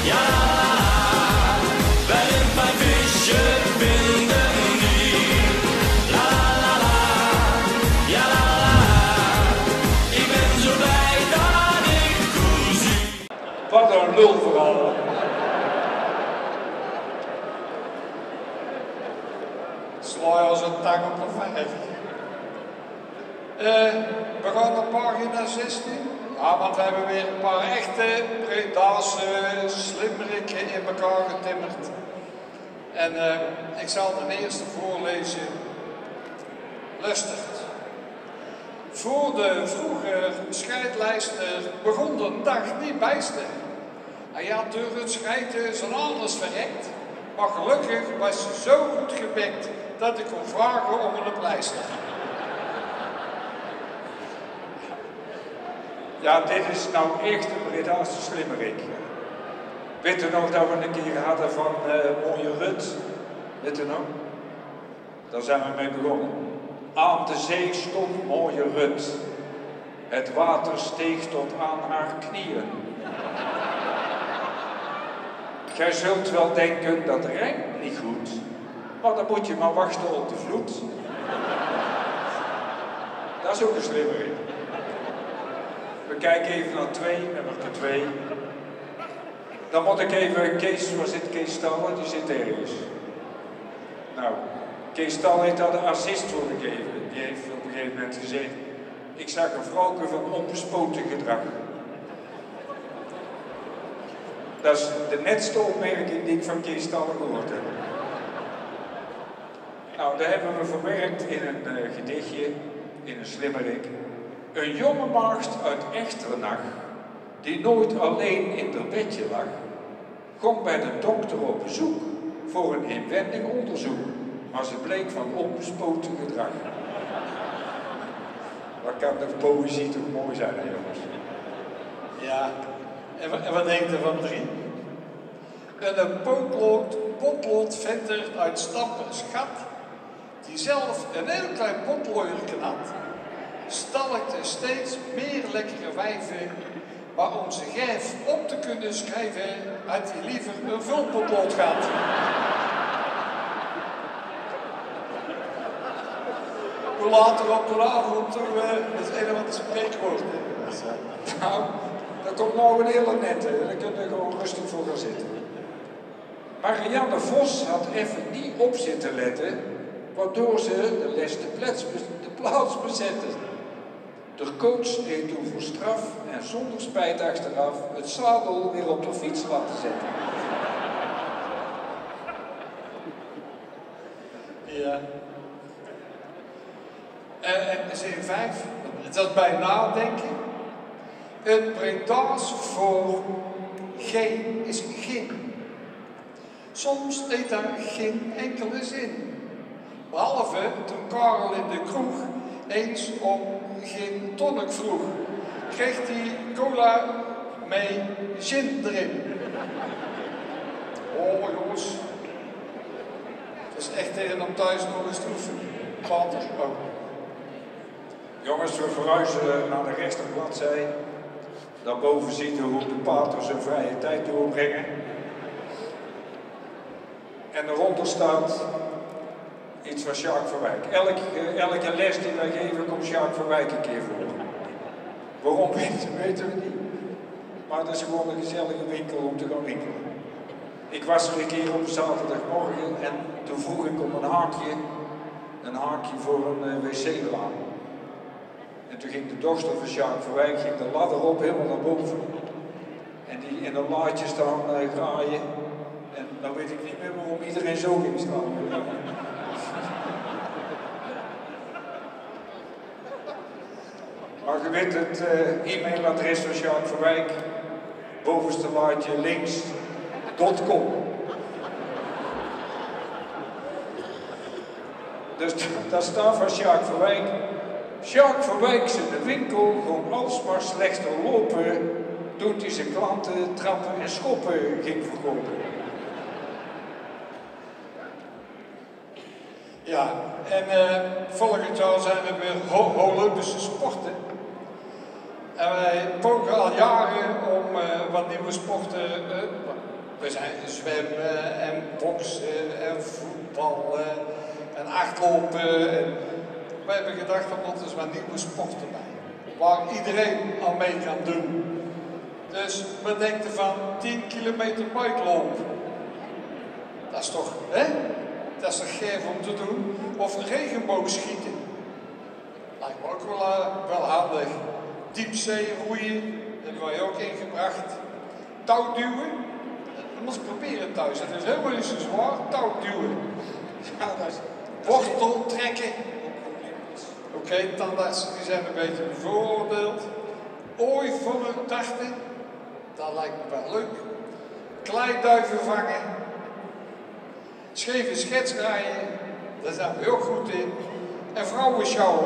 Ja, wij een paar visje vinden niet. La la la, ja la la. Ik ben zo blij dat ik koe zie. Wat een lulverhaal. Sla je als een tang op een vijf. We gaan naar pagina 16. Ja, want we hebben weer een paar echte Bredaanse slimmerikken in elkaar getimmerd. En ik zal de eerste voorlezen. Lustert. Voor de vroege scheidlijster begon de dag niet bijster. Hij had door het scheiden zijn anus verrekt, maar gelukkig was ze zo goed gebekt dat ik kon vragen om een pleister. Ja, dit is nou echt een Bredaanse slimmerik. Weet u nog dat we een keer hadden van mooie Rut? Weet u nog? Daar zijn we mee begonnen. Aan de zee stond mooie Rut. Het water steeg tot aan haar knieën. Gij zult wel denken dat rijmt niet goed, maar dan moet je maar wachten op de vloed. Dat is ook een slimmerik. We kijken even naar nummer 2. Dan moet ik even, Kees, waar zit Kees Stallen? Die zit ergens. Nou, Kees Stallen heeft daar de assist voor gegeven. Die heeft op een gegeven moment gezegd, ik zag een vrouwke van onbespoten gedrag. Dat is de netste opmerking die ik van Kees Stallen gehoord heb. Nou, daar hebben we verwerkt in een gedichtje, in een slimmerik. Een jonge maagd uit Echternach, die nooit alleen in haar bedje lag, kwam bij de dokter op bezoek voor een inwendig onderzoek, maar ze bleek van onbespoten gedrag. Wat kan de poëzie toch mooi zijn, hè, jongens? Ja, en wat denkt u van 3? Een potlootventer uit Stamperschat, die zelf een heel klein potlooiertje had, stalkte steeds meer lekkere wijven, maar om zijn gijf op te kunnen schrijven, had hij liever een vulpotlood gehad. Hoe later op de avond, dat is een van de spreekwoorden. Nou, dat komt nou een hele nette, daar kun je gewoon rustig voor gaan zitten. Marianne Vos had even niet op zitten letten, waardoor ze de les de plaats bezette. De coach deed toen voor straf en zonder spijt achteraf het zadel weer op de fiets laten zetten. Ja. En zin 5, dat is bij nadenken. Het Bredaans voor geen is gin. Soms deed daar geen enkele zin. Behalve toen Karel in de kroeg eens om gin tonic vroeg, kreeg hij cola met gin erin. Oh jongens, het is echt tegen om thuis nog eens te oefenen. Pater ook. Jongens, we verhuizen naar de rechterbladzij. Daarboven ziet u hoe de paters hun vrije tijd doorbrengen. En eronder staat iets van Sjaak van Wijk. Elke les die wij geven komt Sjaak van Wijk een keer voor. Waarom weten we niet. Maar het is gewoon een gezellige winkel om te gaan winkelen. Ik was er een keer op zaterdagmorgen en toen vroeg ik om een haakje voor een wc-raam. En toen ging de dochter van Sjaak van Wijk de ladder op, helemaal naar boven. En die in een laadje staan graaien. En dan weet ik niet meer waarom iedereen zo ging staan. Maar je weet het e-mailadres van Sjaak van Wijk, bovenste laadje links, .com. Dus daar staat van Sjaak van Wijk. Sjaak van Wijk zijn de winkel gewoon alsmaar slechter lopen, toen hij zijn klanten trappen en schoppen ging verkopen. Ja, en volgend jaar zijn er weer Olympische sporten. En wij pogen al jaren om wat wat nieuwe sporten. We zijn zwemmen en boksen en voetballen en hardlopen. En we hebben gedacht, er moeten eens wat nieuwe sporten bij. Waar iedereen aan mee kan doen. Dus we denken van 10 kilometer bikelopen. Dat is toch, hè? Dat is toch gaaf om te doen? Of regenboogschieten. Lijkt me ook wel handig. Diepzee roeien, dat hebben wij ook ingebracht. Touwduwen. Dat moet je proberen thuis. Dat is helemaal niet zo zwaar. Touwduwen. Ja, wortel trekken. Oké, tandartsen die zijn een beetje bevooroordeeld. Ooivolle darten. Dat lijkt me wel leuk. Kleiduiven vangen. Scheve schetsrijden. Daar zijn we ook goed in. En vrouwen sjouwen.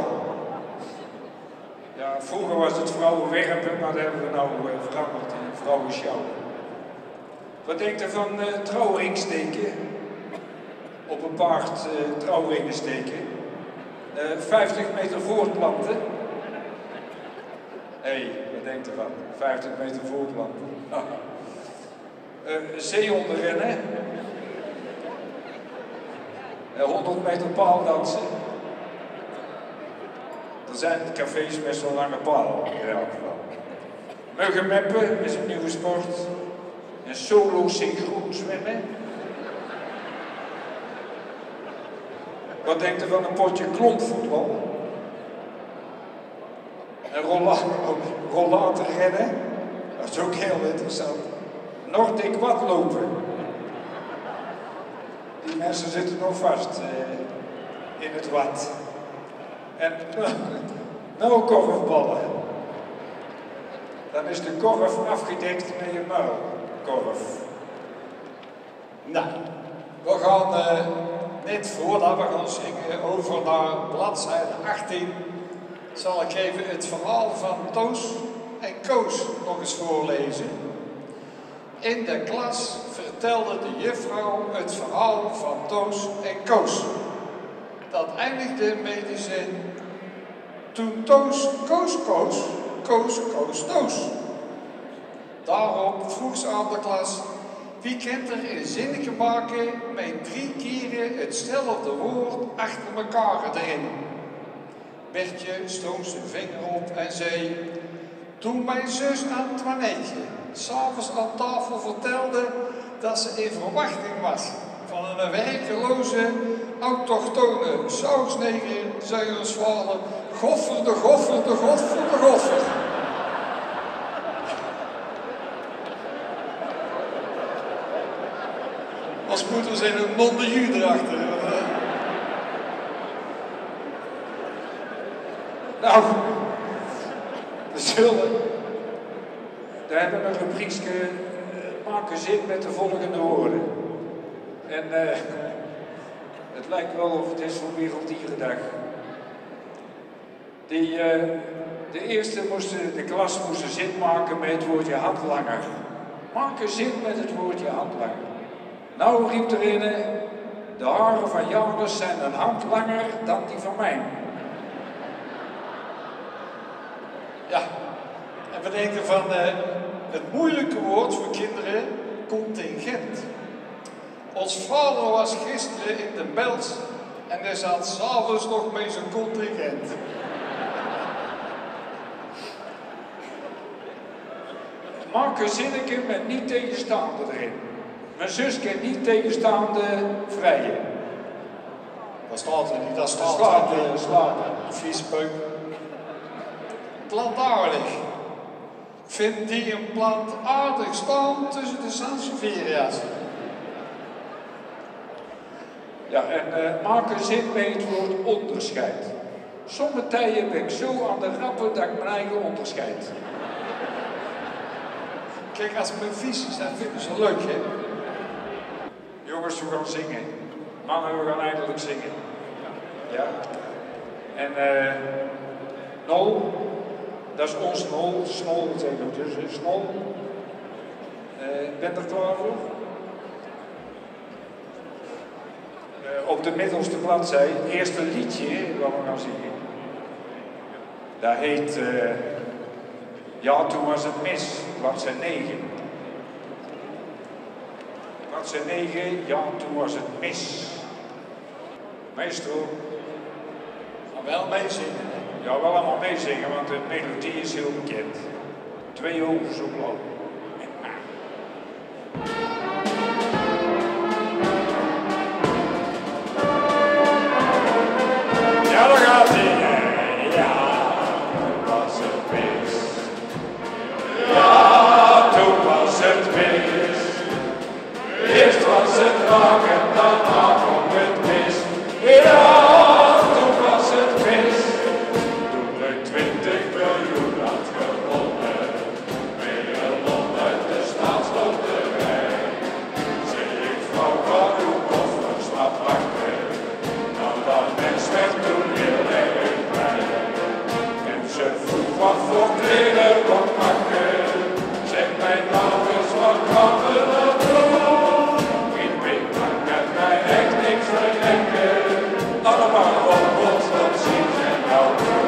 Ja, vroeger was het vrouwenwerpen, maar dat hebben we nou veranderd in vrouwen sjouwen. Wat denkt u van trouwring steken? Op een paard trouwringen steken. 50 meter voortplanten. Hé, wat denkt u van? 50 meter voortplanten. Zeehonden rennen. 100 meter paaldansen. Er zijn cafés met zo'n lange paal in elk geval. Muggenmeppen is een nieuwe sport. En solo synchroon zwemmen. Wat denkt u van een potje klompvoetbal? En rollator rennen. Dat is ook heel interessant. Nordic watlopen. Die mensen zitten nog vast in het wat. En nou korfballen. Dan is de korf afgedekt met je muilkorf. Nou, we gaan net voordat we gaan zingen over naar bladzijde 18, zal ik even het verhaal van Toos en Koos nog eens voorlezen. In de klas vertelde de juffrouw het verhaal van Toos en Koos. Dat eindigde met de zin: toen Toos Koos koos, Koos koos Toos. Daarop vroeg ze aan de klas: wie kent er een zinnetje maken met 3 keren hetzelfde woord achter elkaar erin? Bertje stoot zijn vinger op en zei: toen mijn zus Antoinetje 's avonds aan tafel vertelde dat ze in verwachting was van een werkeloze, autochtone sausneger, zei ons vader: goffer de goffer, de goffer, de goffer. Als moeder zijn een non de jus erachter. Nou, we hebben een rubriekje maken zin met de volgende woorden. En het lijkt wel of het is voor Werelddierendag. De eerste de klas moest zin maken met het woordje handlanger. Maak een zin met het woordje handlanger. Nou riep er een, de haren van Janus zijn een hand langer dan die van mij. Ja, en we denken van het moeilijke woord voor kinderen, contingent. Ons vader was gisteren in de Bels en hij zat 's avonds nog met zijn contingent. Maak een zinnetje met niet tegenstaande erin. Mijn zus kent niet tegenstaande vrijen. Dat staat er niet, dat staat Slapen, slapen. Viespeuk. Plantaardig. Vindt die een plant aardig staan tussen de Sansevieria's? Ja, en maak een zin met het woord onderscheid. Sommige tijden ben ik zo aan de rappen dat ik mijn eigen onderscheid. Kijk, als mijn visies zijn, vinden ze leuk, hè? Jongens, we gaan zingen. Mannen, we gaan eindelijk zingen. Ja. En Nol, dat is ons Nol. Snol betekent dus Snol. Ben je er klaar voor? Op de middelste bladzij, het eerste liedje wat we gaan zingen. Dat heet Ja, toen was het mis, bladzij 9. had ze 9, ja, toen was het mis. Maestro. Maar wel meezingen. Ja, wel allemaal meezingen, want de melodie is heel bekend. 2 ogen zo blauw. Ja, daar gaat hij. Ja, toen was het mis. Ja, toen was het mis. Eerst was het lang en daarna kwam het mis. Ja, toen was het mis. Toen de 20 miljoen had gewonnen. Nederland uit de staatsloterij. Zeg ik, vrouw, ga uw koffers maar pakken. Nou, dat mens werd toen heel erg blij. En ze vroeg wat voor kleren kon pakken. Zeg mij nou eens, wat kan we dat doen? Ik weet, maar kan mij echt niks verdenken. Allemaal op ons, dat zien ze nou doen.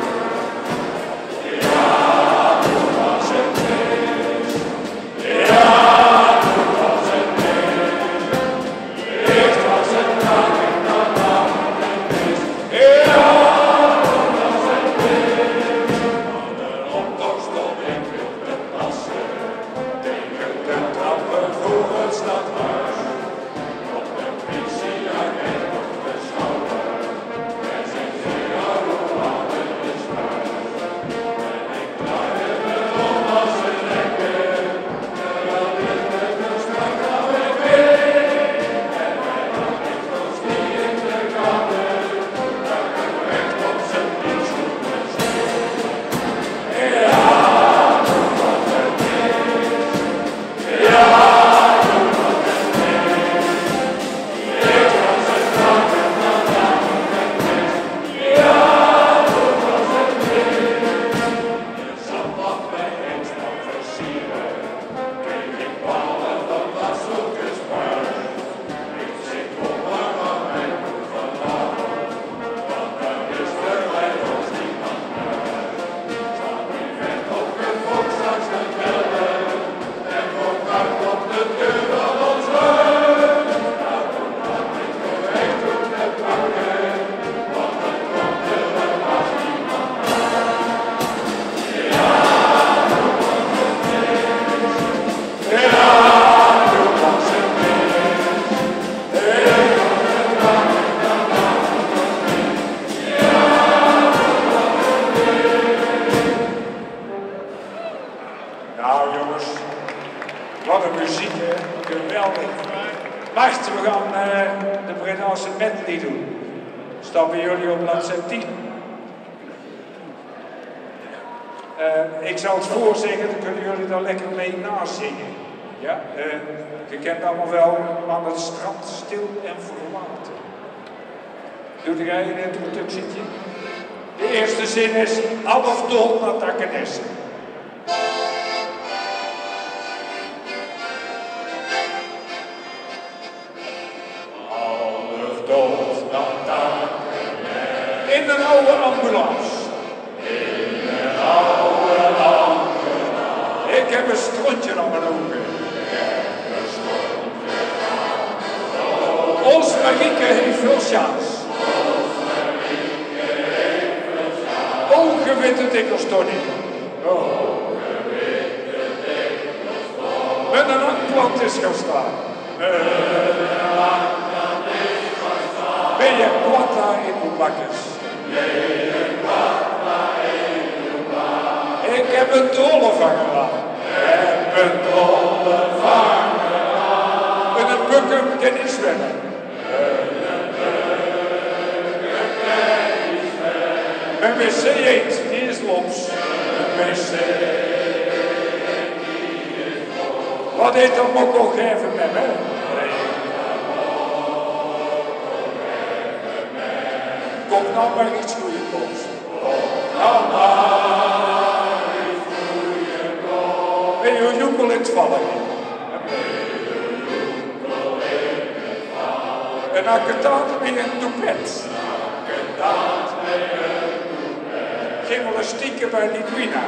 Ja, toen was het mis. Ja, toen was het mis. Eerst was het lang en daarna kwam het mis. Ja, toen was het mis. Aan de optocht stond ik op te passen. Tegen de trappen voor het stadhuis. Op de politie en op de schouder. En zegt ze, ja, hoe laat het is thuis. En ik draaide me om als een lekker. Terwijl ik met een strak aan mijn been. En hij had ik ons niet in de kamer. Dat ik recht op zijn pietschoenen zit. Ja, toen was het mis. Ja, toen was het mis. Eerst was het lang en daarna kwam het mis. Ja, toen was het mis. Je zat wat bij extra versieren. Kreeg ik ballen van dat soort gespuis. Ik zit op aan mijn moed vanavond. Want daar is verwijt ons niemand thuis. Staat die vent op de volk straks te bellen. En komt uit op de deur van ons huis. Nou, toen had ik toch echt goed te pakken. Want dan komt er helaas niemand thuis. Ja, toen was het mis. Ja, toen was het mis. Eerst was het lang en daarna kwam het mis. Ja, toen was het mis. Nou jongens, wat een muziek hè, geweldig. Wacht, we gaan de Bredaanse medley doen. Stappen jullie op bladzijde 10. Ik zal het voorzeggen, dan kunnen jullie daar lekker mee nazingen. Ja, je kent allemaal wel aan het strand stil en verlaten. Doe jij een introductietje? De eerste zin is, half dood naar Takkenesse. Half dood naar Takkenesse. In een oude ambulance. Ik heb een strontje aan mijn ogen. Ons Marieke heeft veel chance. Ogen witte dikkels Tony. Met een handplant is gaan staan. Ben je quatta in uw bakkes? Ik heb een dollevanger aan. Ik heb een dollevanger aan. Met een bukken kan niet zwemmen. Mijn wc eet, die is los. Mijn wc wat heet dat mokkel geven met me? Kom nou maar iets goede koos. Nou maar iets goede koos. Ben je een joekel in het vallen? Een akkedaat met een toepet. Gymnastieken bij Lidwina.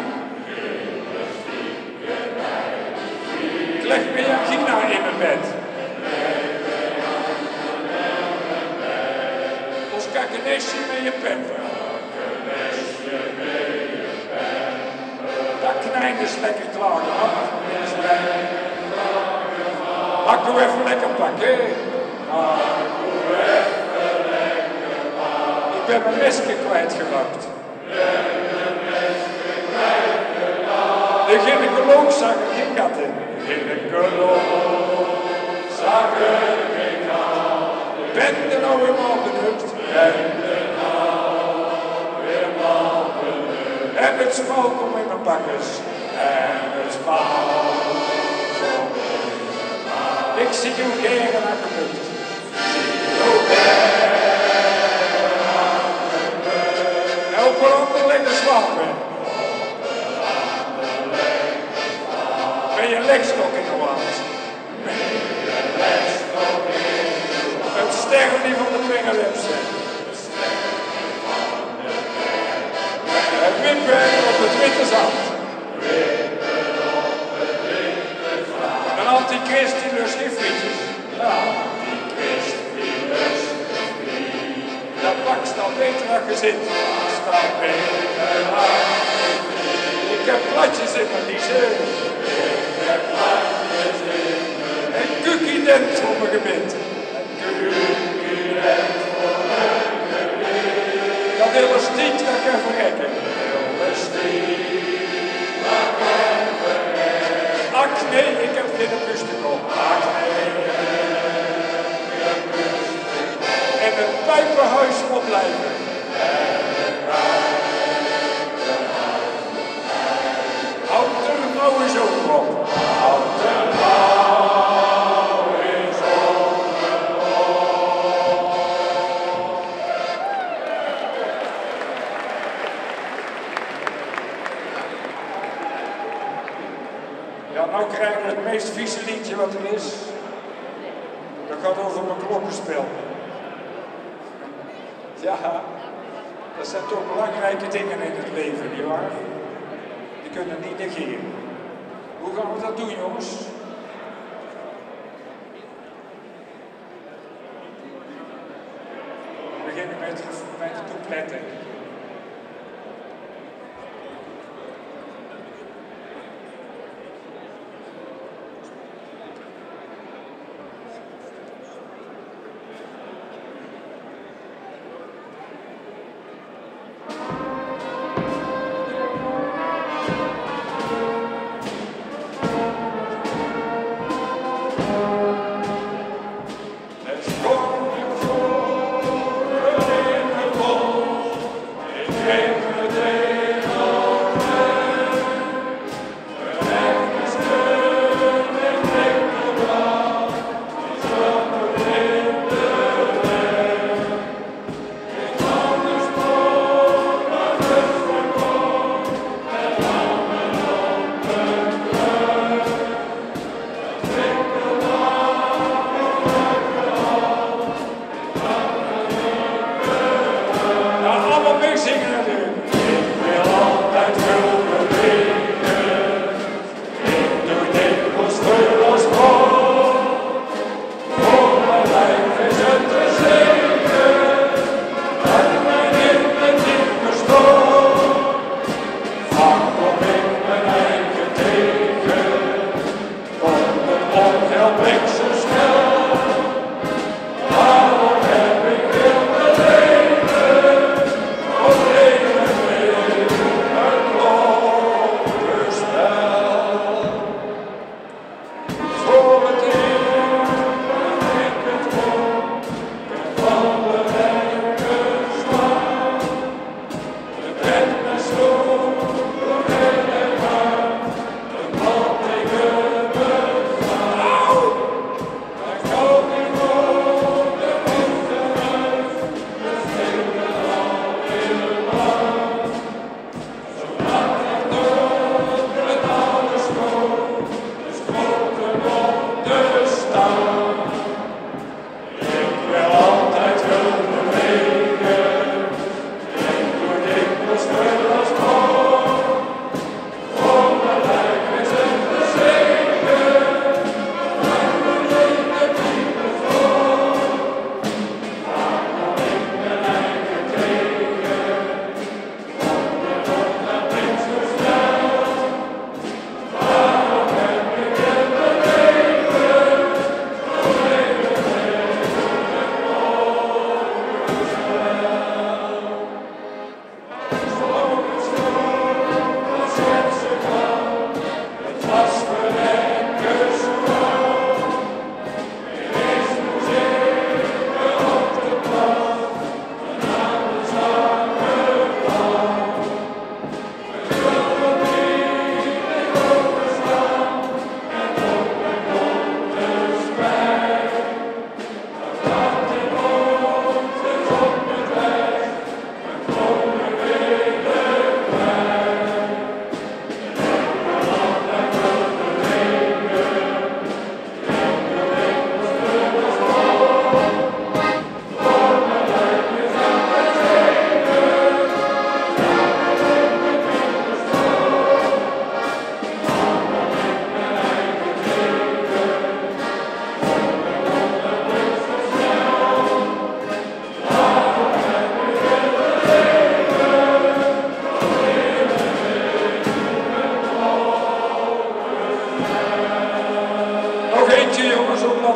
Ik leg Beagina in mijn bed. Pak een nestje met je pemper. Dat knijn is lekker klaar gehad. Hak doe even lekker pakken. Ik ben mijn mesje kwijtgeraakt. De gynaecoloogzakken ging dat in. Gynaecoloogzakken ging dat. Ben er nou helemaal benukt? En het smal komt in mijn bakkers. En het smal komt in mijn bakkers. Ik zie hoe geren naar gelukt. En op een ander liggen slapen. Ben je legstok in de waard? Het sterren van de vingerlipsen. Het wippen op het witte zand. Een antichrist die lust geen frietjes. Ja, antichrist die lust geen frietjes. Dat pak staat beter aan gezin. Staat beter aan gezin. Ik heb platjes in mijn liezen. Ik heb platjes in mijn liezen. En kukkie-dent voor mijn gebit. Dat elastiek, dat kan verrekken. Ach nee, ik heb geen bustenkop. En het pijpenhuis moet blijven. Houd er nou eens over op. Houd er nou eens over op. Ja, nou krijgen we het meest vieze liedje wat er is. Dat gaat over mijn klokkenspel. Ja, dat zijn toch belangrijke dingen in het leven, nietwaar? Die kunnen niet negeren. Hoe gaan we dat doen, jongens? We beginnen met de coupletten.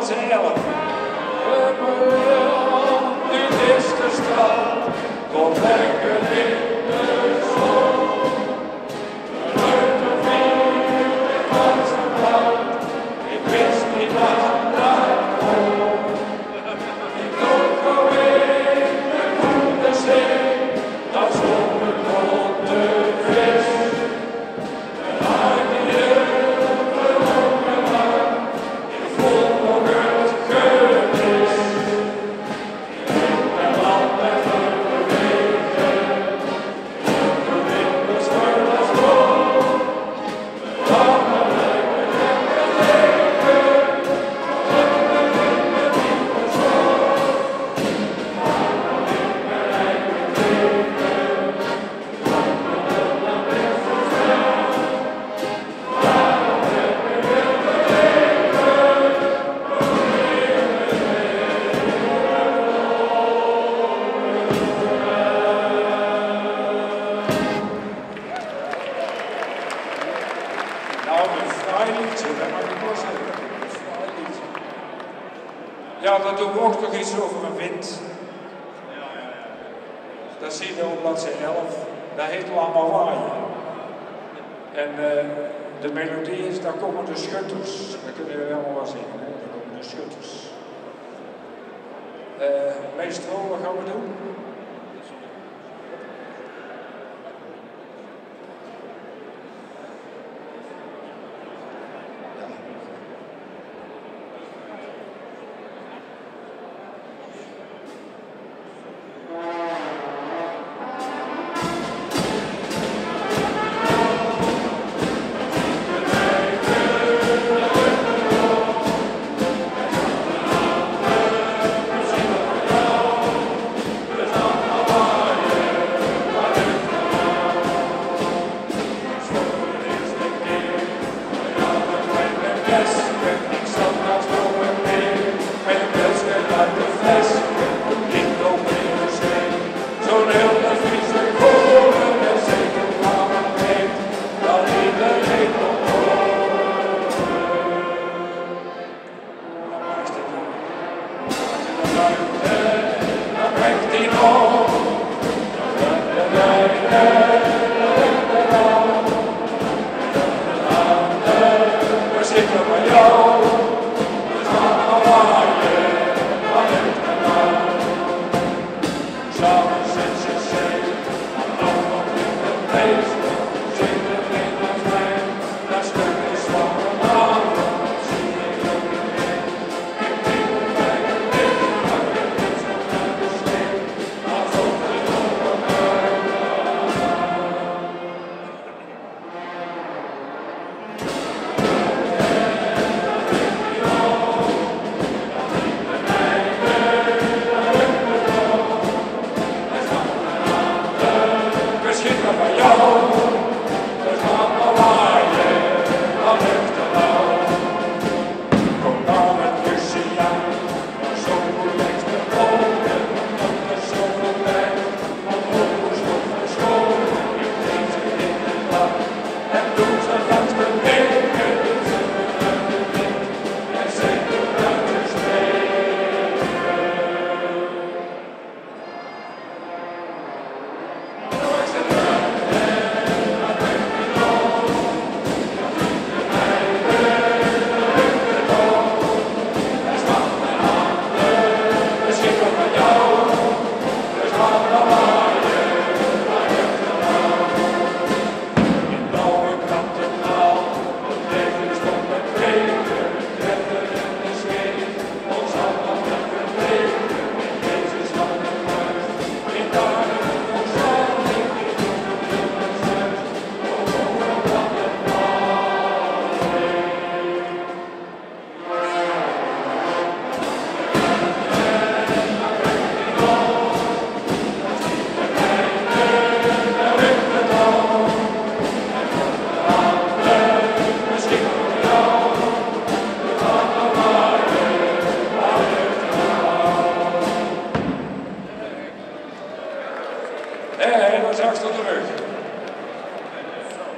z'n 11. Dit is de straat, kom lekker in de zon. Leuk vier, ik was gebouwd, ik wist niet wat daar kon. Ik dook alweer de goede zee, dat stond een grote vis. En hij die heel verloren was, ik voel nog het gemis. Ik ben altijd bewegen, de wimpers worden als rood. Dan ben ik lekker liggen, dan ben ik met die persoon. Dan ben ik mijn eigen leven, dan ben ik vervuld. Daarom heb ik willen leven, Nou, een fraai liedje, dat mag ik wel zeggen. Een fraai liedje. Ja, dan doen we ook nog iets over een wind. Dat zien we op bladzijde 11. Dat heet Laat maar waaien. En de melodie is, daar komen de schutters. Dat kunnen we allemaal wel zingen, hè? Daar komen de schutters. Meestal, wat gaan we doen?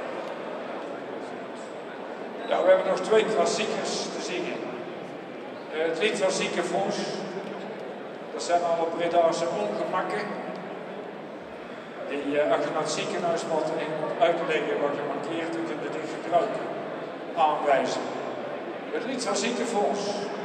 Ja, we hebben nog 2 klassiekers te zingen. Het lied van Ziekenfonds. Dat zijn alle Bredaanse ongemakken. Die, als je naar het ziekenhuis moet en moet uitleggen wat je mankeert, dan kun je dit gebruiken. Aanwijzen. Het lied van Ziekenfonds.